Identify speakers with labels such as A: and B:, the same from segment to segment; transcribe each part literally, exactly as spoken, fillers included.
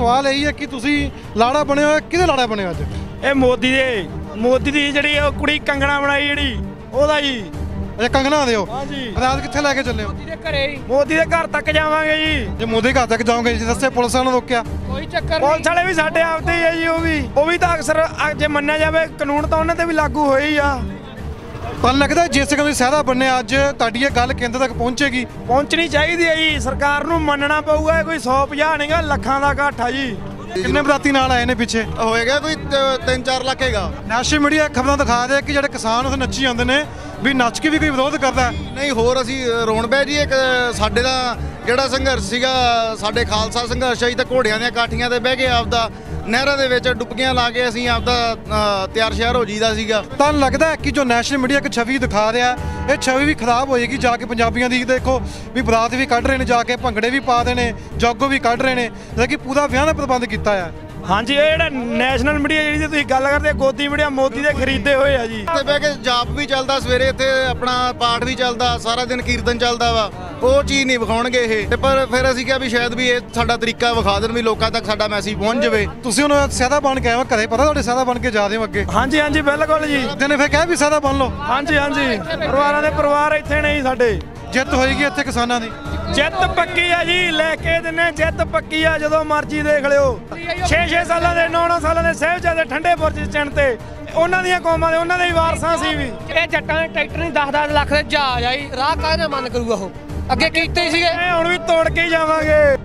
A: सवाल यही है कि तुसी लाड़ा बने हो, किहदे लाड़ा बने हो अज?
B: ये मोदी दे मोदी दी जिहड़ी कुड़ी कंगना बनाई जिहड़ी ओदा जी।
A: अच्छा कंगना दे हो?
B: हाँ जी।
A: रात कित्थे लैके चले हो?
B: मोदी दे घरे मोदी दे घर तक जावांगे जी।
A: जे मोदी घर तक जाओगे जी दस्से पुलिस वालों ने रोकिया?
B: कोई चक्कर नहीं, पुलिस वाले भी साडे आपते ही है जी। वो भी वो भी तां अक्सर जे मन्निया जावे कानून तां उन्हां ते भी लागू होए ही आ।
A: ਤੁਹਾਨੂੰ ਲੱਗਦਾ ਜਿਸ ਤਰ੍ਹਾਂ ਤੁਸੀਂ ਸਹਿਰਾ ਬੰਨੇ ਅੱਜ ਤੁਹਾਡੀ ਇਹ ਗੱਲ ਕੇਂਦਰ ਤੱਕ ਪਹੁੰਚੇਗੀ?
B: ਪਹੁੰਚਣੀ ਚਾਹੀਦੀ ਹੈ ਜੀ, ਸਰਕਾਰ ਨੂੰ ਮੰਨਣਾ ਪਊਗਾ। ਕੋਈ ਸੌ ਪੰਜਾਹ ਨਹੀਂਗਾ, ਲੱਖਾਂ ਦਾ ਇਕੱਠ ਆ ਜੀ।
A: ਕਿੰਨੇ ਬਰਾਤੀ ਨਾਲ ਆਏ ਨੇ ਪਿੱਛੇ?
C: ਹੋਏਗਾ ਕੋਈ ਤਿੰਨ ਚਾਰ ਲੱਖ ਹੈਗਾ।
A: ਨੈਸ਼ਨਲ ਮੀਡੀਆ ਖਬਰਾਂ ਦਿਖਾ ਰਿਹਾ ਕਿ ਜਿਹੜੇ ਕਿਸਾਨ ਉਸ ਨੱਚੀ ਜਾਂਦੇ ਨੇ ਵੀ ਨੱਚ ਕੇ ਵੀ ਕੋਈ ਵਿਰੋਧ ਕਰਦਾ।
C: ਨਹੀਂ ਹੋਰ ਅਸੀਂ ਰੋਣ ਬੈ ਜੀ। ਇੱਕ ਸਾਡੇ ਦਾ ਜਿਹੜਾ ਸੰਘਰਸ਼ ਸੀਗਾ, ਸਾਡੇ ਖਾਲਸਾ ਸੰਘਰਸ਼ ਅਸੀਂ ਤਾਂ ਘੋੜਿਆਂ ਦੀਆਂ ਕਾਠੀਆਂ ਤੇ ਬਹਿ ਕੇ ਆਪਦਾ ਨਹਿਰਾਂ ਦੇ ਵਿੱਚ ਡੁੱਬਕੀਆਂ ਲਾ ਕੇ ਅਸੀਂ ਆਪਦਾ ਤਿਆਰ ਸ਼ਿਆਰ ਹੋ ਜੀਦਾ ਸੀਗਾ।
A: ਤੁਹਾਨੂੰ ਲੱਗਦਾ ਹੈ ਕਿ ਜੋ ਨੈਸ਼ਨਲ ਮੀਡੀਆ ਇੱਕ ਛਵੀ ਦਿਖਾ ਰਿਹਾ ਇਹ ਛਵੀ ਵੀ ਖਰਾਬ ਹੋਏਗੀ ਜਾ ਕੇ ਪੰਜਾਬੀਆਂ ਦੀ? ਦੇਖੋ ਵੀ ਬਰਾਤ ਵੀ ਕੱਢ ਰਹੇ ਨੇ, ਜਾ ਕੇ ਭੰਗੜੇ ਵੀ ਪਾ ਦੇ ਨੇ, ਜਾਗੋ ਵੀ ਕੱਢ ਰਹੇ ਨੇ, ਜਿਹੜਾ ਕਿ ਪੂਰਾ ਵਿਆਹ ਦਾ ਪ੍ਰਬੰਧ ਕੀਤਾ ਆ।
B: ਹਾਂਜੀ, ਇਹ ਜਿਹੜਾ ਨੈਸ਼ਨਲ ਮੀਡੀਆ ਜਿਹੜੀ ਤੁਸੀਂ ਗੱਲ ਕਰਦੇ, ਗੋਦੀ ਮੀਡੀਆ ਮੋਦੀ ਦੇ ਖਰੀਦੇ ਹੋਏ ਆ ਜੀ।
C: ਇੱਥੇ ਬਹਿ ਕੇ ਜਾਪ ਵੀ ਚੱਲਦਾ, ਸਵੇਰੇ ਇੱਥੇ ਆਪਣਾ ਪਾਠ ਵੀ ਚੱਲਦਾ, ਸਾਰਾ ਦਿਨ ਕੀਰਤਨ ਚੱਲਦਾ ਵਾ। ਉਹ ਚੀਜ਼ ਨਹੀਂ ਵਿਖਾਉਣਗੇ ਇਹ ਤੇ, ਪਰ ਫਿਰ ਅਸੀਂ ਕਿਹਾ ਵੀ ਸ਼ਾਇਦ ਵੀ ਇਹ ਸਾਡਾ ਤਰੀਕਾ ਵਿਖਾ ਦੇਣ ਵੀ ਲੋਕਾਂ ਤੱਕ ਸਾਡਾ ਮੈਸੇਜ ਪਹੁੰਚ ਜਾਵੇ।
A: ਤੁਸੀਂ ਹੁਣ ਸਹਿਰਾ ਬਣ ਕੇ ਆਏ ਹੋ, ਘਰੇ ਪਤਾ ਤੁਹਾਡੇ ਸਹਿਰਾ ਬਣ ਕੇ ਜਾ ਰਹੇ ਹੋ ਅੱਗੇ?
B: ਹਾਂਜੀ ਹਾਂਜੀ ਬਿਲਕੁਲ ਜੀ।
A: ਨੇ ਫਿਰ ਕਹਿ ਵੀ ਸਹਿਰਾ ਬਣ ਲਓ।
B: ਹਾਂਜੀ ਹਾਂਜੀ, ਪਰਿਵਾਰਾਂ ਦੇ ਪਰਿਵਾਰ ਇੱਥੇ ਨਹੀਂ ਸਾਡੇ।
A: ਜਿੱਤ ਹੋਏਗੀ ਇੱਥੇ ਕਿਸਾਨਾਂ ਦੀ?
B: ਜਿੱਤ ਪੱਕੀ ਆ ਜੀ, ਲੈ ਕੇ ਦਿੰਨੇ ਜਿੱਤ ਪੱਕੀ ਆ। ਜਦੋਂ ਮਰਜ਼ੀ ਦੇਖ ਲਿਓ। ਛੇ ਛੇ ਸਾਲਾਂ ਦੇ ਨੌ ਨੌ ਸਾਲਾਂ ਦੇ ਸਾਹਿਬਜ਼ਾਦੇ ਠੰਡੇ ਬੁਰਜ ਚਿਣ ਤੇ ਉਹਨਾਂ ਦੀਆਂ ਕੌਮਾਂ ਦੇ ਉਹਨਾਂ ਦੇ ਹੀ ਵਾਰਸਾਂ ਸੀ ਵੀ।
D: ਇਹ ਜੱਟਾਂ ਦੇ ਟਰੈਕਟਰ ਨਹੀਂ ਦਸ ਦਸ ਲੱਖ ਦੇ ਜਹਾਜ਼ ਆਈ, ਰਾਹ ਕਾਹਦੇ ਨਾਲ ਮੰਨ ਕਰੂਗਾ? ਉਹ ਅੱਗੇ ਕੀਤੇ ਹੀ ਸੀਗੇ,
B: ਹੁਣ ਵੀ ਤੋੜ ਕੇ ਹੀ ਜਾਵਾਂਗੇ।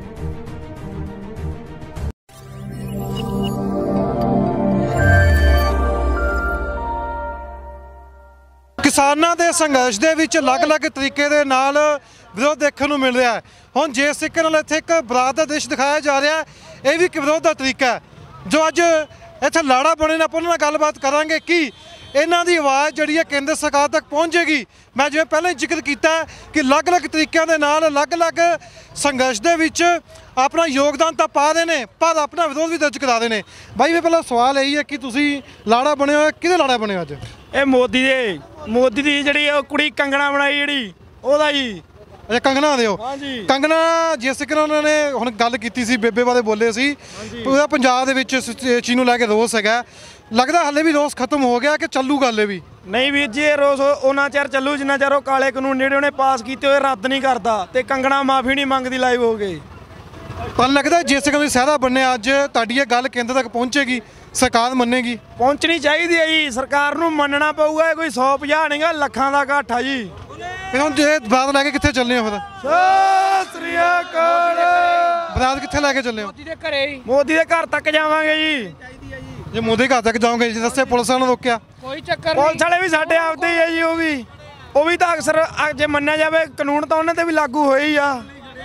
A: ਕਿਸਾਨਾਂ ਦੇ ਸੰਘਰਸ਼ ਦੇ ਵਿੱਚ ਅਲੱਗ-ਅਲੱਗ ਤਰੀਕੇ ਦੇ ਨਾਲ ਵਿਰੋਧ ਦੇਖਣ ਨੂੰ ਮਿਲ ਰਿਹਾ ਹੈ। ਹੁਣ ਜਿਸ ਤਰੀਕੇ ਨਾਲ ਇੱਥੇ ਇੱਕ ਬਰਾਤ ਦਾ ਦ੍ਰਿਸ਼ ਦਿਖਾਇਆ ਜਾ ਰਿਹਾ ਇਹ ਵੀ ਇੱਕ ਵਿਰੋਧ ਦਾ ਤਰੀਕਾ ਹੈ। ਜੋ ਅੱਜ ਇੱਥੇ ਲਾੜਾ ਬਣੇ ਨੇ, ਆਪਾਂ ਉਹਨਾਂ ਨਾਲ ਗੱਲਬਾਤ ਕਰਾਂਗੇ ਕਿ ਇਹਨਾਂ ਦੀ ਆਵਾਜ਼ ਜਿਹੜੀ ਹੈ ਕੇਂਦਰ ਸਰਕਾਰ ਤੱਕ ਪਹੁੰਚੇਗੀ। ਮੈਂ ਜਿਵੇਂ ਪਹਿਲਾਂ ਹੀ ਜ਼ਿਕਰ ਕੀਤਾ ਕਿ ਅਲੱਗ-ਅਲੱਗ ਤਰੀਕਿਆਂ ਦੇ ਨਾਲ ਅਲੱਗ-ਅਲੱਗ ਸੰਘਰਸ਼ ਦੇ ਵਿੱਚ ਆਪਣਾ ਯੋਗਦਾਨ ਤਾਂ ਪਾ ਰਹੇ ਨੇ ਪਰ ਆਪਣਾ ਵਿਰੋਧ ਵੀ ਦਰਜ ਕਰਾ ਰਹੇ ਨੇ। ਬਾਈ ਵੀ ਪਹਿਲਾਂ ਸਵਾਲ ਇਹੀ ਹੈ ਕਿ ਤੁਸੀਂ ਲਾੜਾ ਬਣੇ ਹੋ, ਕਿਹਦੇ ਲਾੜਾ ਬਣੇ ਹੋ ਅੱਜ?
B: ਇਹ ਮੋਦੀ ਦੇ ਮੋਦੀ ਦੀ ਜਿਹੜੀ ਕੁੜੀ ਕੰਗਣਾ ਬਣਾਈ ਜਿਹੜੀ ਉਹਦਾ ਜੀ।
A: ਅੱਛਾ ਕੰਗਨਾ ਦੇ ਹੋ?
B: ਹਾਂਜੀ।
A: ਕੰਗਨਾ ਜਿਸ ਤਰੀਕੇ ਨਾਲ ਉਹਨਾਂ ਨੇ ਹੁਣ ਗੱਲ ਕੀਤੀ ਸੀ, ਬੇਬੇ ਬਾਰੇ ਬੋਲੇ ਸੀ, ਪੂਰਾ ਪੰਜਾਬ ਦੇ ਵਿੱਚ ਇਸ ਚੀਜ਼ ਨੂੰ ਲੈ ਕੇ ਰੋਸ ਹੈਗਾ। ਲੱਗਦਾ ਹਾਲੇ ਵੀ ਰੋਸ ਖਤਮ ਹੋ ਗਿਆ ਕਿ ਚੱਲੂਗਾ ਹਾਲੇ ਵੀ?
B: ਨਹੀਂ ਵੀਰ ਜੀ, ਇਹ ਰੋਸ ਉਹਨਾਂ ਚਿਰ ਚੱਲੂ ਜਿੰਨਾ ਚਿਰ ਉਹ ਕਾਲੇ ਕਾਨੂੰਨ ਜਿਹੜੇ ਉਹਨੇ ਪਾਸ ਕੀਤੇ ਹੋਏ ਰੱਦ ਨਹੀਂ ਕਰਦਾ ਤੇ ਕੰਗਣਾ ਮਾਫੀ ਨਹੀਂ ਮੰਗਦੀ ਲਾਈਵ ਹੋ ਗਏ।
A: ਤੁਹਾਨੂੰ ਲੱਗਦਾ ਜਿਸ ਤਰੀਕੇ ਤੁਸੀਂ ਸਹਿਰਾ ਬੰਨੇ ਅੱਜ ਤੁਹਾਡੀ ਇਹ ਗੱਲ ਕੇਂਦਰ ਤੱਕ ਪਹੁੰਚੇਗੀ, ਸਰਕਾਰ ਮੰਨੇਗੀ?
B: ਪਹੁੰਚਣੀ ਚਾਹੀਦੀ ਹੈ ਜੀ, ਸਰਕਾਰ ਨੂੰ ਮੰਨਣਾ ਪਊਗਾ। ਕੋਈ ਸੌ ਪੰਜਾਹ ਨਹੀਂਗਾ, ਲੱਖਾਂ ਦਾ ਇਕੱਠ ਆ ਜੀ।
A: ਫਿਰ ਹੁਣ ਜੇ ਬਰਾਤ ਲੈ ਕੇ ਕਿੱਥੇ ਚੱਲੇ ਹੋ? ਫਿਰ
B: ਸਤਿ ਸ੍ਰੀ ਅਕਾਲ।
A: ਬਰਾਤ ਕਿੱਥੇ ਲੈ ਕੇ ਚੱਲੇ ਹੋ?
D: ਮੋਦੀ ਦੇ ਘਰੇ
B: ਮੋਦੀ ਦੇ ਘਰ ਤੱਕ ਜਾਵਾਂਗੇ ਜੀ।
A: ਜੇ ਮੋਦੀ ਘਰ ਤੱਕ ਜਾਓਗੇ ਜੀ ਦੱਸੇ ਪੁਲਿਸ ਵਾਲਿਆਂ ਨੇ ਰੋਕਿਆ?
D: ਕੋਈ ਚੱਕਰ
B: ਪੁਲਿਸ
D: ਨਹੀਂ,
B: ਵਾਲੇ ਵੀ ਸਾਡੇ ਆਪਦੇ ਹੀ ਹੈ ਜੀ। ਉਹ ਵੀ ਉਹ ਵੀ ਤਾਂ ਅਕਸਰ ਜੇ ਮੰਨਿਆ ਜਾਵੇ ਕਾਨੂੰਨ ਤਾਂ ਉਹਨਾਂ ਤੇ ਵੀ ਲਾਗੂ ਹੋਏ ਹੀ ਆ।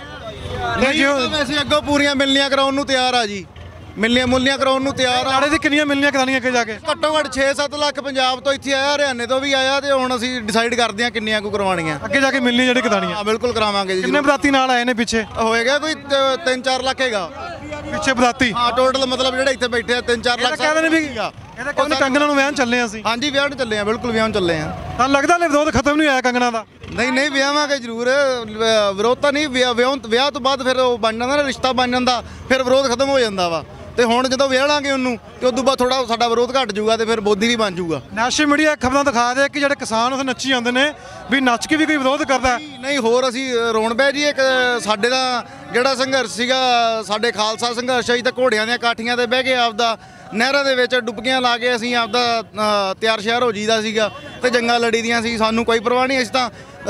C: ਨਹੀਂ ਅਸੀਂ ਅੱਗੋਂ ਪੂਰੀਆਂ ਮਿਲਣੀਆਂ ਕਰਾਉਣ ਨੂੰ ਤਿਆਰ ਆ ਜੀ, ਮਿਲਣੀਆਂ ਮੁੱਲੀਆਂ ਕਰਾਉਣ ਨੂੰ ਤਿਆਰ ਆ।
A: ਲਾੜੇ ਦੀ ਕਿੰਨੀਆਂ ਮਿਲਣੀਆਂ ਕਰਾਉਣੀਆਂ ਅੱਗੇ ਜਾ ਕੇ?
C: ਘੱਟੋ ਘੱਟ ਛੇ ਸੱਤ ਲੱਖ ਪੰਜਾਬ ਤੋਂ ਇੱਥੇ ਆਇਆ, ਹਰਿਆਣੇ ਤੋਂ ਵੀ ਆਇਆ ਤੇ ਹੁਣ ਅਸੀਂ ਡਿਸਾਈਡ ਕਰਦੇ ਹਾਂ ਕਿੰਨੀਆਂ ਕੁ ਕਰਵਾਉਣੀਆਂ
A: ਅੱਗੇ ਜਾ ਕੇ ਮਿਲਣੀ ਜਿਹੜੀ ਕਰਾਉਣੀਆਂ।
C: ਹਾਂ ਬਿਲਕੁਲ ਕਰਾਵਾਂਗੇ ਜੀ।
A: ਕਿੰਨੇ ਬਰਾਤੀ ਨਾਲ ਆਏ ਨੇ ਪਿੱਛੇ?
C: ਹੋਏਗਾ ਕੋਈ ਤਿੰਨ ਚਾਰ ਲੱਖ ਹੈਗਾ
A: ਪਿੱਛੇ ਬਰਾਤੀ?
C: ਹਾਂ ਟੋਟਲ ਮਤਲਬ ਜਿਹੜੇ ਇੱਥੇ ਬੈਠੇ ਆ ਤਿੰਨ ਚਾਰ ਲੱਖ।
A: ਕਹਿੰਦੇ ਨੇ ਵੀ ਇਹਦਾ ਕਹਿੰਦੇ ਕੰਗਣਾ ਨੂੰ ਵਿਆਹ ਚੱਲੇ ਆ ਅਸੀਂ।
C: ਹਾਂਜੀ ਵਿਆਹ ਨੂੰ ਚੱਲੇ ਆ, ਬਿਲਕੁਲ ਵਿਆਹ ਨੂੰ ਚੱਲੇ ਆ।
A: ਤਾਂ ਲੱਗਦਾ ਲੈ ਵਿਰੋਧ ਖਤਮ ਨਹੀਂ ਹੋਇਆ ਕੰਗਣਾ ਦਾ?
C: ਨਹੀਂ ਨਹੀਂ ਵਿਆਹਾਂਗੇ ਜ਼ਰੂਰ, ਵਿਰੋਧ ਤਾਂ ਨਹੀਂ। ਵਿਆਹ ਵਿਆਹ ਤੋਂ ਬਾਅਦ ਫਿਰ ਉਹ ਬਣ ਜਾਂਦਾ ਨਾ, ਰਿਸ਼ਤਾ ਬਣ ਜਾਂਦਾ, ਫਿਰ ਵਿਰੋਧ ਖਤਮ ਹੋ ਜਾਂਦਾ ਵਾ। ਤੇ ਹੁਣ ਜਦੋਂ ਵਿਆਹ ਲਾਂਗੇ ਉਹਨੂੰ ਤੇ ਉਦੋਂ ਬਾਅਦ ਥੋੜਾ ਸਾਡਾ ਵਿਰੋਧ ਘਟ ਜਾਊਗਾ ਤੇ ਫਿਰ ਬੋਦੀ ਵੀ ਬਣ ਜਾਊਗਾ।
A: ਨੈਸ਼ਨਲ ਮੀਡੀਆ ਖਬਰਾਂ ਦਿਖਾ ਰਿਹਾ ਕਿ ਜਿਹੜੇ ਕਿਸਾਨ ਉਸ ਨੱਚੀ ਜਾਂਦੇ ਨੇ ਵੀ ਨੱਚ ਕੇ ਵੀ ਕੋਈ ਵਿਰੋਧ ਕਰਦਾ।
C: ਨਹੀਂ ਹੋਰ ਅਸੀਂ ਰੋਣ ਬੈ ਜੀ। ਇੱਕ ਸਾਡੇ ਦਾ ਜਿਹੜਾ ਸੰਘਰਸ਼ ਸੀਗਾ, ਸਾਡੇ ਖਾਲਸਾ ਸੰਘਰਸ਼ ਅਸੀਂ ਤਾਂ ਘੋੜਿਆਂ ਦੀਆਂ ਕਾਠੀਆਂ ਤੇ ਬਹਿ ਕੇ ਆਪਦਾ ਨਹਿਰਾਂ ਦੇ ਵਿੱਚ ਡੁੱਬਕੀਆਂ ਲਾ ਕੇ ਅਸੀਂ ਆਪਦਾ ਤਿਆਰ ਸ਼ਿਆਰ ਹੋ ਜੀਦਾ ਸੀਗਾ ਤੇ ਜੰਗਾਂ ਲੜੀ ਦੀਆਂ ਸੀ। ਸਾਨੂੰ ਕੋਈ ਪਰਵਾਹ ਨਹੀਂ। ਅਸੀਂ ਤਾਂ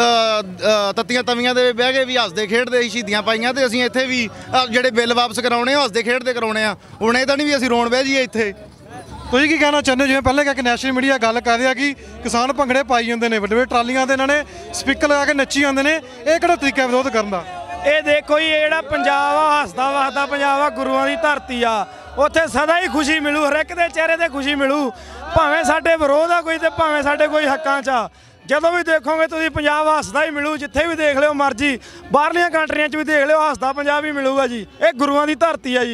C: ਤੱਤੀਆਂ ਤਵੀਆਂ ਦੇ ਬਹਿ ਕੇ ਵੀ ਹੱਸਦੇ ਖੇਡਦੇ ਸੀ, ਸ਼ਹੀਦੀਆਂ ਪਾਈਆਂ ਤੇ ਅਸੀਂ ਇੱਥੇ ਵੀ ਜਿਹੜੇ ਬਿੱਲ ਵਾਪਸ ਕਰਾਉਣੇ ਆ ਹੱਸਦੇ ਖੇਡਦੇ ਕਰਾਉਣੇ ਆ। ਹੁਣ ਇਹ ਤਾਂ ਨਹੀਂ ਵੀ ਅਸੀਂ ਰੋਣ ਬਹਿ ਜਾਈਏ ਇੱਥੇ।
A: ਤੁਸੀਂ ਕੀ ਕਹਿਣਾ ਚਾਹੁੰਦੇ ਹੋ? ਜਿਵੇਂ ਪਹਿਲੇ ਕਿਹਾ ਕਿ ਨੈਸ਼ਨਲ ਮੀਡੀਆ ਗੱਲ ਕਰ ਰਿਹਾ ਕਿ ਕਿਸਾਨ ਭੰਗੜੇ ਪਾਈ ਜਾਂਦੇ ਨੇ, ਵੱਡੇ ਵੱਡੇ ਟਰਾਲੀਆਂ ਤੇ ਇਹਨਾਂ ਨੇ ਸਪੀਕਰ ਲਗਾ ਕੇ ਨੱਚੀ ਜਾਂਦੇ ਨੇ, ਇਹ ਕਿਹੜਾ ਤਰੀਕਾ ਵਿਰੋਧ ਕਰਨ ਦਾ?
B: ਇਹ ਦੇਖੋ ਜੀ, ਇਹ ਜਿਹੜਾ ਪੰਜਾਬ ਆ ਹੱਸਦਾ ਵਸਦਾ ਪੰਜਾਬ ਆ, ਗੁਰੂਆਂ ਦੀ ਧਰਤੀ ਆ। ਉੱਥੇ ਸਦਾ ਹੀ ਖੁਸ਼ੀ ਮਿਲੂ, ਹਰ ਇੱਕ ਦੇ ਚਿਹਰੇ ਤੇ ਖੁਸ਼ੀ ਮਿਲੂ, ਭਾਵੇਂ ਸਾਡੇ ਵਿਰੋਧ ਆ ਕੋਈ ਤੇ ਭਾਵੇਂ ਸਾਡੇ ਕੋਈ ਹੱਕਾਂ 'ਚ ਆ। ਜਦੋਂ ਵੀ ਦੇਖੋਗੇ ਤੁਸੀਂ ਪੰਜਾਬ ਹੱਸਦਾ ਹੀ ਮਿਲੂ। ਜਿੱਥੇ ਵੀ ਦੇਖ ਲਿਓ ਮਰਜੀ, ਬਾਹਰਲੀਆਂ ਕੰਟਰੀਆਂ 'ਚ ਵੀ ਦੇਖ ਲਿਓ ਹੱਸਦਾ ਪੰਜਾਬ ਹੀ ਮਿਲੂਗਾ ਜੀ। ਇਹ ਗੁਰੂਆਂ ਦੀ ਧਰਤੀ ਆ ਜੀ।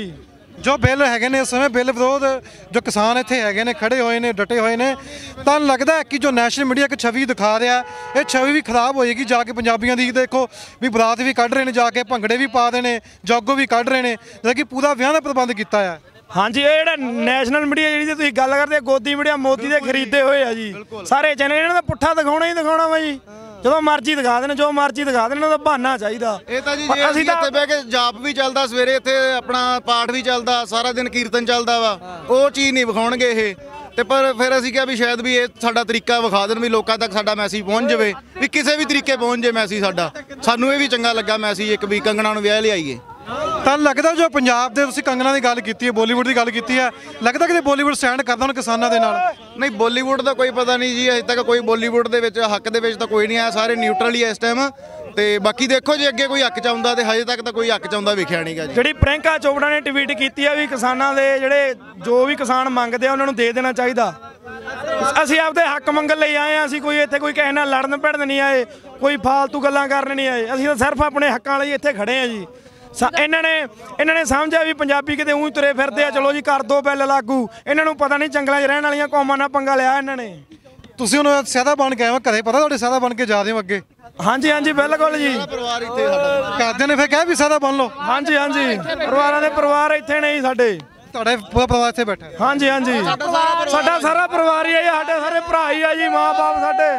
A: ਜੋ ਬਿੱਲ ਹੈਗੇ ਨੇ ਇਸ ਸਮੇਂ ਬਿੱਲ ਵਿਰੋਧ ਜੋ ਕਿਸਾਨ ਇੱਥੇ ਹੈਗੇ ਨੇ ਖੜੇ ਹੋਏ ਨੇ ਡਟੇ ਹੋਏ ਨੇ ਤਾਂ ਲੱਗਦਾ ਹੈ ਕਿ ਜੋ ਨੈਸ਼ਨਲ ਮੀਡੀਆ ਇੱਕ ਛਵੀ ਦਿਖਾ ਰਿਹਾ ਇਹ ਛਵੀ ਵੀ ਖਰਾਬ ਹੋਏਗੀ ਜਾ ਕੇ ਪੰਜਾਬੀਆਂ ਦੀ। ਦੇਖੋ ਵੀ ਬਰਾਤ ਵੀ ਕੱਢ ਰਹੇ ਨੇ ਜਾ ਕੇ ਭੰਗੜੇ ਵੀ ਪਾ ਦੇ ਨੇ ਜਾਗੋ ਵੀ ਕੱਢ ਰਹੇ ਨੇ ਜਿਹੜਾ ਕਿ ਪੂਰਾ ਵਿਆਹ ਦਾ ਪ੍ਰਬੰਧ ਕੀਤਾ ਆ।
B: ਹਾਂਜੀ ਇਹ ਜਿਹੜਾ ਨੈਸ਼ਨਲ ਮੀਡੀਆ ਜਿਹੜੀ ਤੇ ਤੁਸੀਂ ਗੱਲ ਕਰਦੇ ਗੋਦੀ ਮੀਡੀਆ ਮੋਦੀ ਦੇ ਖਰੀਦੇ ਹੋਏ ਆ ਜੀ ਸਾਰੇ ਚੈਨਲ ਇਹਨਾਂ ਦਾ ਪੁੱਠਾ ਦਿਖਾਉਣਾ ਹੀ ਦਿਖਾਉਣਾ ਵਾ ਜੀ ਜਦੋਂ ਮਰਜ਼ੀ ਦਿਖਾ ਦੇਣ ਜੋ ਮਰਜ਼ੀ ਦਿਖਾ ਦੇਣ ਉਹਦਾ ਬਹਾਨਾ ਚਾਹੀਦਾ।
C: ਇਹ ਤਾਂ ਜੀ ਜੇ ਅਸੀਂ ਇੱਥੇ ਬਹਿ ਕੇ ਜਾਪ ਵੀ ਚੱਲਦਾ ਸਵੇਰੇ ਇੱਥੇ ਆਪਣਾ ਪਾਠ ਵੀ ਚੱਲਦਾ ਸਾਰਾ ਦਿਨ ਕੀਰਤਨ ਚੱਲਦਾ ਵਾ ਉਹ ਚੀਜ਼ ਨਹੀਂ ਵਿਖਾਉਣਗੇ ਇਹ ਤੇ ਪਰ ਫਿਰ ਅਸੀਂ ਕਿਹਾ ਵੀ ਸ਼ਾਇਦ ਵੀ ਇਹ ਸਾਡਾ ਤਰੀਕਾ ਵਿਖਾ ਦੇਣ ਵੀ ਲੋਕਾਂ ਤੱਕ ਸਾਡਾ ਮੈਸੇਜ ਪਹੁੰਚ ਜਾਵੇ ਵੀ ਕਿਸੇ ਵੀ ਤਰੀਕੇ ਪਹੁੰਚ ਜੇ ਮੈਸੇਜ ਸਾਡਾ। ਸਾਨੂੰ ਇਹ ਵੀ ਚੰਗਾ ਲੱਗਾ ਮੈਸੇਜ ਇੱਕ ਵੀ ਕੰਗਣਾ ਨੂੰ ਵਿਆਹ ਲਿਆਈਏ।
A: ਤਾਂ ਲੱਗਦਾ ਜੋ ਪੰਜਾਬ ਦੇ ਤੁਸੀਂ ਕੰਗਣਾ ਦੀ ਗੱਲ ਕੀਤੀ ਹੈ ਬਾਲੀਵੁੱਡ ਦੀ ਗੱਲ ਕੀਤੀ ਹੈ ਲੱਗਦਾ ਕਿ ਬਾਲੀਵੁੱਡ ਸਟੈਂਡ ਕਰਦਾ ਹੁਣ ਕਿਸਾਨਾਂ ਦੇ ਨਾਲ?
C: ਨਹੀਂ ਬਾਲੀਵੁੱਡ ਦਾ ਕੋਈ ਪਤਾ ਨਹੀਂ ਜੀ ਅਜੇ ਤੱਕ ਕੋਈ ਬਾਲੀਵੁੱਡ ਦੇ ਵਿੱਚ ਹੱਕ ਦੇ ਵਿੱਚ ਤਾਂ ਕੋਈ ਨਹੀਂ ਆਇਆ ਸਾਰੇ ਨਿਊਟਰਲ ਹੀ ਇਸ ਟਾਈਮ ਤੇ ਬਾਕੀ ਦੇਖੋ ਜੇ ਅੱਗੇ ਕੋਈ ਹੱਕ ਚਾਹੁੰਦਾ ਤੇ ਹਜੇ ਤੱਕ ਤਾਂ ਕੋਈ ਹੱਕ ਚਾਹੁੰਦਾ ਵਿਖਿਆ ਨਹੀਂਗਾ ਜੀ।
B: ਜਿਹੜੀ ਪ੍ਰਿੰਕਾ ਚੋਪੜਾ ਨੇ ਟਵੀਟ ਕੀਤੀ ਆ ਵੀ ਕਿਸਾਨਾਂ ਦੇ ਜਿਹੜੇ ਜੋ ਵੀ ਕਿਸਾਨ ਮੰਗਦੇ ਆ ਉਹਨਾਂ ਨੂੰ ਦੇ ਦੇਣਾ ਚਾਹੀਦਾ। ਅਸੀਂ ਆਪਦੇ ਹੱਕ ਮੰਗਣ ਲਈ ਆਏ ਆ ਅਸੀਂ ਕੋਈ ਇੱਥੇ ਕੋਈ ਕਿਸੇ ਨਾਲ ਲੜਨ ਭਿੜਨ ਨਹੀਂ ਆਏ ਕੋਈ ਫਾਲਤੂ ਗੱਲਾਂ ਕਰਨ ਨਹੀਂ ਆਏ ਅਸੀਂ ਤਾਂ ਸਿਰਫ ਆਪਣੇ ਹੱਕਾਂ ਲਈ ਇੱਥੇ ਖੜੇ ਆ ਜੀ। ਇਹਨਾਂ ਨੇ ਇਹਨਾਂ ਨੇ ਸਮਝਿਆ ਵੀ ਪੰਜਾਬੀ ਕਿਤੇ ਊਂ ਤੁਰੇ ਫਿਰਦੇ ਆ ਚਲੋ ਜੀ ਕਰ ਦੋ ਬਿੱਲ ਲਾਗੂ ਇਹਨਾਂ ਨੂੰ ਪਤਾ ਨਹੀਂ ਜੰਗਲਾਂ 'ਚ ਰਹਿਣ ਵਾਲੀਆਂ ਕੌਮਾਂ ਨਾਲ ਪੰਗਾ ਲਿਆ ਇਹਨਾਂ ਨੇ।
A: ਤੁਸੀਂ ਹੁਣ ਸਿਆਦਾ ਬਣ ਕੇ ਆਏ ਹੋ ਘਰੇ ਪਤਾ ਤੁਹਾਡੇ ਸਿਆਦਾ ਬਣ ਕੇ ਜਾ ਰਹੇ ਹੋ ਅੱਗੇ?
B: ਹਾਂਜੀ ਹਾਂਜੀ ਬਿਲਕੁਲ ਜੀ
C: ਪਰਿਵਾਰ ਇੱਥੇ ਸਾਡਾ
A: ਘਰਦਿਆਂ ਨੇ ਫਿਰ ਕਿਹਾ ਵੀ ਸਿਆਦਾ ਬਣ ਲਓ?
B: ਹਾਂਜੀ ਹਾਂਜੀ ਪਰਿਵਾਰਾਂ ਦੇ ਪਰਿਵਾਰ ਇੱਥੇ ਨੇ ਜੀ ਸਾਡੇ
A: ਤੁਹਾਡੇ ਪੂਰਾ ਪਰਿਵਾਰ ਇੱਥੇ ਬੈਠਾ?
B: ਹਾਂਜੀ ਹਾਂਜੀ ਸਾਡਾ ਸਾਰਾ ਪਰਿਵਾਰ ਹੀ ਆ ਜੀ ਸਾਡੇ ਸਾਰੇ ਭਰਾ ਹੀ ਆ ਜੀ ਮਾਂ ਬਾਪ ਸਾਡੇ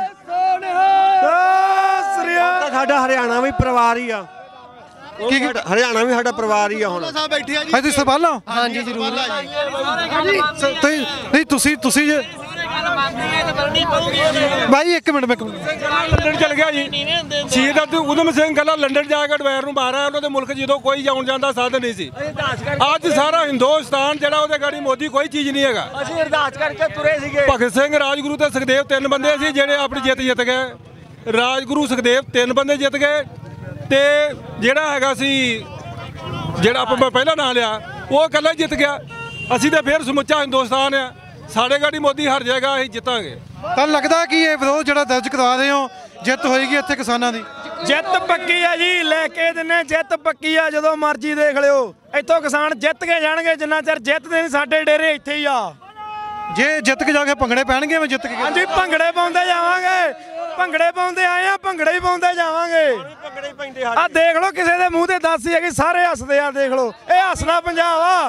E: ਸਾਡਾ ਹਰਿਆਣਾ ਵੀ ਪਰਿਵਾਰ ਹੀ ਆ
A: ਕੀ
E: ਹਰਿਆਣਾ ਵੀ ਸਾਡਾ ਪਰਿਵਾਰ ਹੀ ਆ ਹੁਣ
C: ਸਾਹਿਬ ਬੈਠੇ ਆ ਜੀ
A: ਤੁਸੀਂ ਸਰਪਾਲ ਹੋ?
C: ਹਾਂਜੀ ਜ਼ਰੂਰ
A: ਨਹੀਂ ਤੁਸੀਂ ਤੁਸੀਂ ਜੇ ਭਾਈ ਇੱਕ ਮਿੰਟ ਮੈਂ
F: ਲੰਡਨ ਚਲ ਗਿਆ ਜੀ ਸ਼ਹੀਦ ਊਧਮ ਸਿੰਘ ਗੱਲਾ ਲੰਡਨ ਜਾ ਕੇ ਡਵੈਰ ਨੂੰ ਮਾਰਿਆ ਉਹਨਾਂ ਦੇ ਮੁਲਕ ਜਦੋਂ ਕੋਈ ਆਉਣ ਜਾਣ ਦਾ ਸਾਧਨ ਨਹੀਂ ਸੀ। ਅੱਜ ਸਾਰਾ ਹਿੰਦੁਸਤਾਨ ਜਿਹੜਾ ਉਹਦੇ ਗਾੜੀ ਮੋਦੀ ਕੋਈ ਚੀਜ਼ ਨਹੀਂ ਹੈਗਾ।
E: ਅਸੀਂ ਅਰਦਾਸ ਕਰਕੇ ਤੁਰੇ ਸੀਗੇ।
F: ਭਗਤ ਸਿੰਘ ਰਾਜਗੁਰੂ ਤੇ ਸੁਖਦੇਵ ਤਿੰਨ ਬੰਦੇ ਸੀ ਜਿਹੜੇ ਆਪਣੀ ਜਿੱਤ ਜਿੱਤ ਗਏ। ਰਾਜਗੁਰੂ ਸੁਖਦੇਵ ਤਿੰਨ ਬੰਦੇ ਜਿੱਤ ਗਏ ਤੇ ਜਿਹੜਾ ਹੈਗਾ ਸੀ ਜਿਹੜਾ ਆਪਾਂ ਪਹਿਲਾਂ ਨਾਂ ਲਿਆ ਉਹ ਇਕੱਲਾ ਜਿੱਤ ਗਿਆ। ਅਸੀਂ ਤਾਂ ਫਿਰ ਸਮੁੱਚਾ ਹਿੰਦੁਸਤਾਨ ਆ ਸਾਡੇ ਗਾੜੀ ਮੋਦੀ ਹਰ ਜਗ੍ਹਾ ਅਸੀਂ ਜਿੱਤਾਂਗੇ।
A: ਤਾਂ ਲੱਗਦਾ ਕਿ ਇਹ ਵਿਰੋਧ ਜਿਹੜਾ ਦਰਜ ਕਰਵਾ ਰਹੇ ਹੋ ਜਿੱਤ ਹੋਏਗੀ ਇੱਥੇ ਕਿਸਾਨਾਂ ਦੀ?
B: ਜਿੱਤ ਪੱਕੀ ਆ ਜੀ ਲੈ ਕੇ ਦਿੰਨੇ ਜਿੱਤ ਪੱਕੀ ਆ ਜਦੋਂ ਮਰਜ਼ੀ ਦੇਖ ਲਿਓ ਇੱਥੋਂ ਕਿਸਾਨ ਜਿੱਤ ਕੇ ਜਾਣਗੇ ਜਿੰਨਾ ਚਿਰ ਜਿੱਤਦੇ ਨਹੀਂ ਸਾਡੇ ਡੇਰੇ ਇੱਥੇ ਹੀ ਆ।
A: ਜੇ ਜਿੱਤ ਕੇ ਜਾ ਕੇ ਭੰਗੜੇ ਪੈਣਗੇ ਮੈਂ ਜਿੱਤ ਕੇ?
B: ਹਾਂਜੀ ਭੰਗੜੇ ਪਾਉਂਦੇ ਜਾਵਾਂਗੇ ਭੰਗੜੇ ਪਾਉਂਦੇ ਆਏ ਆ ਭੰਗੜੇ ਹੀ ਪਾਉਂਦੇ ਜਾਵਾਂਗੇ। ਆ ਦੇਖ ਲਓ ਕਿਸੇ ਦੇ ਮੂੰਹ ਤੇ ਦੱਸ ਹੀ ਹੈ ਕਿ ਸਾਰੇ ਹੱਸਦੇ ਆ ਦੇਖ ਲਓ ਇਹ ਹੱਸਦਾ ਪੰਜਾਬ ਆ।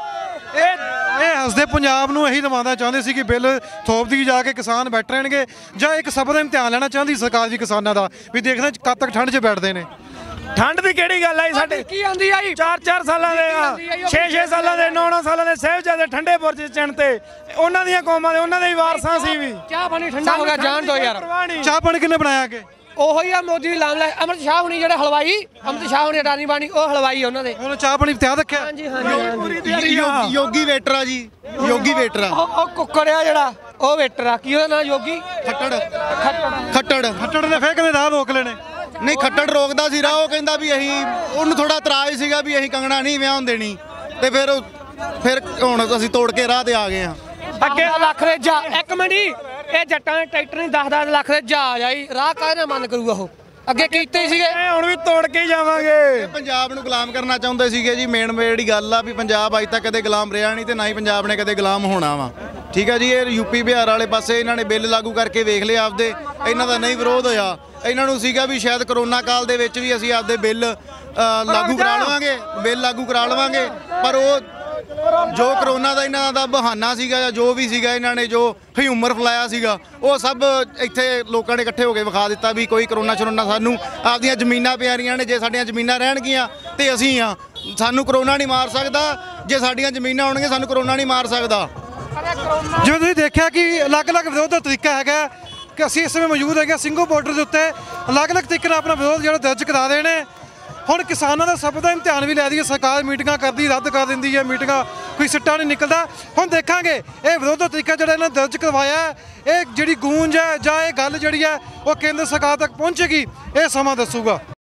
A: ਇਹ ਇਹ ਹੱਸਦੇ ਪੰਜਾਬ ਨੂੰ ਇਹੀ ਦਵਾਉਂਦਾ ਚਾਹੁੰਦੇ ਸੀ ਕਿ ਬਿੱਲ ਥੋਪਦੀ ਜਾ ਕੇ ਕਿਸਾਨ ਬੈਠ ਰਹਿਣਗੇ ਜਾਂ ਇੱਕ ਸਬਰ ਦਾ ਇਮਤਿਹਾਨ ਲੈਣਾ ਚਾਹੁੰਦੀ ਸਰਕਾਰ ਵੀ ਕਿਸਾਨਾਂ ਦਾ ਵੀ ਦੇਖਦੇ ਕਦ ਤੱਕ ਠੰਡ 'ਚ ਬੈਠਦੇ ਨੇ।
B: ਠੰਡ ਦੀ ਕਿਹੜੀ ਗੱਲ ਆਈ ਸਾਡੇ
D: ਕੀ ਆਂਦੀ ਆਈ
B: ਚਾਰ ਚਾਰ ਸਾਲਾਂ ਦੇ ਆ ਛੇ ਛੇ ਸਾਲਾਂ ਦੇ ਨੌ ਨੌ ਸਾਲਾਂ ਦੇ ਸਾਹਿਬਜ਼ਾਦੇ ਠੰਡੇ ਬੁਰਜ ਚਿਣ ਤੇ ਉਹਨਾਂ ਦੀਆਂ ਕੌਮਾਂ ਦੇ ਉਹਨਾਂ ਦੇ ਹੀ ਵਾਰਸਾਂ ਸੀ ਵੀ।
D: ਚਾਹ ਪਾਣੀ ਠੰਡਾ ਹੋ ਗਿਆ ਜਾਣ ਦੋ ਯਾਰ।
A: ਚਾਹ ਪਾਣੀ ਕਿੰਨੇ ਬਣਾਇਆ ਕਿ
D: ਉਹੋ ਹੀ ਆ ਮੋਦੀ ਦੀ ਲਾਮ ਲੈ ਅਮਰਤ ਸ਼ਾਹ ਹੁਣੀ ਜਿਹੜੇ ਹਲਵਾਈ ਅਮਰਤ ਸ਼ਾਹ ਹੁਣੀ ਅਡਾਨੀ ਬਾਣੀ ਉਹ ਹਲਵਾਈ ਉਹਨਾਂ ਦੇ
A: ਉਹਨੇ ਚਾਹ ਪਾਣੀ ਤਿਆਰ ਰੱਖਿਆ?
D: ਹਾਂਜੀ ਹਾਂਜੀ
C: ਯੋਗੀ ਵੇਟਰ ਆ ਜੀ ਯੋਗੀ ਵੇਟਰ ਆ
D: ਉਹ ਕੁੱਕੜ ਆ ਜਿਹੜਾ ਉਹ ਵੇਟਰ ਆ ਕੀ ਉਹਦਾ ਨਾਂ ਯੋਗੀ
C: ਖੱਟੜ ਖੱਟੜ
A: ਖੱਟੜ ਨੇ ਫੇਰ ਕਿਵੇਂ ਰਾਹ ਰੋਕ ਲੈਣੇ?
C: ਨਹੀਂ ਖੱਟੜ ਰੋਕਦਾ ਸੀ ਰਾਹ ਉਹ ਕਹਿੰਦਾ ਵੀ ਅਸੀਂ ਉਹਨੂੰ ਥੋੜਾ ਇਤਰਾਜ਼ ਸੀਗਾ ਵੀ ਅਸੀਂ ਕੰਗਣਾ ਨਹੀਂ ਵਿਆਹ ਦੇਣੀ ਤੇ ਫਿਰ ਫਿਰ ਹੁਣ ਅਸੀਂ ਤੋੜ ਕੇ ਰਾਹ ਤੇ ਆ ਗਏ ਆ।
D: ਅੱਗੇ ਲੱਖ ਦੇ ਜਾ ਇੱਕ ਮਿੰਟ ਜੀ ਇਹ ਜੱਟਾਂ ਦੇ ਟਰੈਕਟਰ ਨਹੀਂ ਦਸ ਦਸ ਲੱਖ ਦੇ ਜਹਾਜ਼ ਆਈ ਰਾਹ ਕਾਹਦੇ ਨਾਲ ਮਨ ਕਰੂਗਾ ਉਹ ਅੱਗੇ ਕੀਤੇ ਹੀ ਸੀਗੇ
B: ਹੁਣ ਵੀ ਤੋੜ ਕੇ ਜਾਵਾਂਗੇ।
C: ਪੰਜਾਬ ਨੂੰ ਗੁਲਾਮ ਕਰਨਾ ਚਾਹੁੰਦੇ ਸੀਗੇ ਜੀ ਮੇਨ ਜਿਹੜੀ ਗੱਲ ਆ ਵੀ ਪੰਜਾਬ ਅੱਜ ਤੱਕ ਕਦੇ ਗੁਲਾਮ ਰਿਹਾ ਨਹੀਂ ਤੇ ਨਾ ਹੀ ਪੰਜਾਬ ਨੇ ਕਦੇ ਗੁਲਾਮ ਹੋਣਾ ਵਾ। ਠੀਕ ਆ ਜੀ ਇਹ ਯੂਪੀ ਬਿਹਾਰ ਵਾਲੇ ਪਾਸੇ ਇਹਨਾਂ ਨੇ ਬਿੱਲ ਲਾਗੂ ਕਰਕੇ ਵੇਖ ਲਿਆ ਆਪਦੇ ਇਹਨਾਂ ਦਾ ਨਹੀਂ ਵਿਰੋਧ ਹੋਇਆ। ਇਹਨਾਂ ਨੂੰ ਸੀਗਾ ਵੀ ਸ਼ਾਇਦ ਕਰੋਨਾ ਕਾਲ ਦੇ ਵਿੱਚ ਵੀ ਅਸੀਂ ਆਪਦੇ ਬਿੱਲ ਲਾਗੂ ਕਰਾ ਲਵਾਂਗੇ ਬਿੱਲ ਲਾਗੂ ਕਰਾ ਲਵਾਂਗੇ ਪਰ ਉਹ ਜੋ ਕਰੋਨਾ ਦਾ ਇਹਨਾਂ ਦਾ ਬਹਾਨਾ ਸੀਗਾ ਜਾਂ ਜੋ ਵੀ ਸੀਗਾ ਇਹਨਾਂ ਨੇ ਜੋ ਹਿਊਮਰ ਫਲਾਇਆ ਸੀਗਾ ਉਹ ਸਭ ਇੱਥੇ ਲੋਕਾਂ ਨੇ ਇਕੱਠੇ ਹੋ ਕੇ ਵਿਖਾ ਦਿੱਤਾ ਵੀ ਕੋਈ ਕਰੋਨਾ ਸ਼ਰੋਨਾ ਸਾਨੂੰ ਆਪਦੀਆਂ ਜ਼ਮੀਨਾਂ ਪਿਆਰੀਆਂ ਨੇ ਜੇ ਸਾਡੀਆਂ ਜ਼ਮੀਨਾਂ ਰਹਿਣਗੀਆਂ ਤੇ ਅਸੀਂ ਆ ਸਾਨੂੰ ਕਰੋਨਾ ਨਹੀਂ ਮਾਰ ਸਕਦਾ ਜੇ ਸਾਡੀਆਂ ਜ਼ਮੀਨਾਂ ਹੋਣਗੀਆਂ ਸਾਨੂੰ ਕਰੋਨਾ ਨਹੀਂ ਮਾਰ ਸਕਦਾ।
A: ਜਿਵੇਂ ਤੁਸੀਂ ਦੇਖਿਆ ਕਿ ਅਲੱਗ-ਅਲੱਗ ਵਿਰੋਧ ਦਾ ਤਰੀਕਾ ਹੈਗਾ ਕਿ ਅਸੀਂ ਇਸ ਸਮੇਂ ਮੌਜੂਦ ਹੈਗੇ ਸਿੰਘੂ ਬਾਰਡਰ ਦੇ ਉੱਤੇ ਅਲੱਗ-ਅਲੱਗ ਤਰੀਕੇ ਨਾਲ ਆਪਣਾ ਵਿਰੋਧ ਜਿਹੜਾ ਦਰਜ ਕਰਾ ਰਹੇ ਨੇ। ਹੁਣ ਕਿਸਾਨਾਂ ਦਾ ਸਭ ਦਾ ਇਮਤਿਹਾਨ ਵੀ ਲੈ ਦਈਏ ਸਰਕਾਰ ਮੀਟਿੰਗਾਂ ਕਰਦੀ ਰੱਦ ਕਰ ਦਿੰਦੀ ਹੈ ਮੀਟਿੰਗਾਂ ਕੋਈ ਸਿੱਟਾ ਨਹੀਂ ਨਿਕਲਦਾ। ਹੁਣ ਦੇਖਾਂਗੇ ਇਹ ਵਿਰੋਧ ਦਾ ਤਰੀਕਾ ਜਿਹੜਾ ਇਹਨਾਂ ਦਰਜ ਕਰਵਾਇਆ ਇਹ ਜਿਹੜੀ ਗੂੰਜ ਹੈ ਜਾਂ ਇਹ ਗੱਲ ਜਿਹੜੀ ਹੈ ਉਹ ਕੇਂਦਰ ਸਰਕਾਰ ਤੱਕ ਪਹੁੰਚੇਗੀ ਇਹ ਸਮਾਂ ਦੱਸੂਗਾ।